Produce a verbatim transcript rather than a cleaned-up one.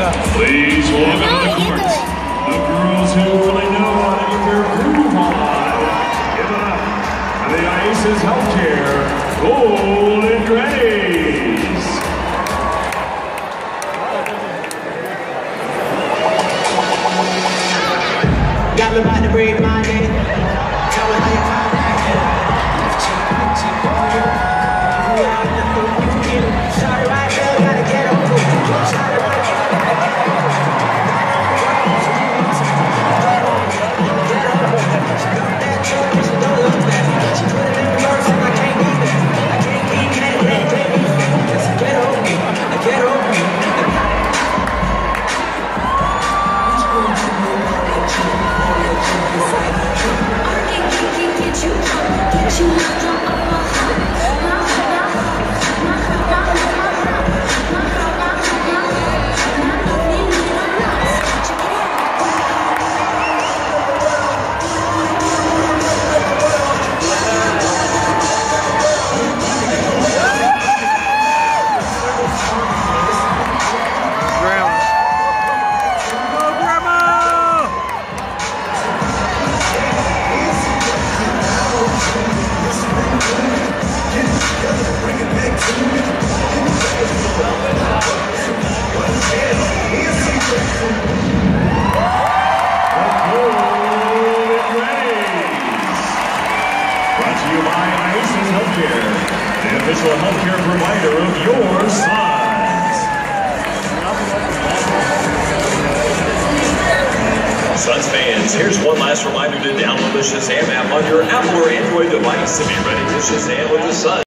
Please welcome to the court the girls who really know how to get their groove on. Give it up for the Isis Healthcare Golden Grannies. Got me about to breathe my name. Tell me how you find that. Sorry, right now, gotta get over. Sorry, right now. Don't look back. She put it in reverse and I can't keep it. I can't keep it. I can't keep it. Get over me. Get over me. The official healthcare provider of your sons. Suns fans, here's one last reminder to download the Shazam app on your Apple or Android device to be ready to Shazam with the Suns.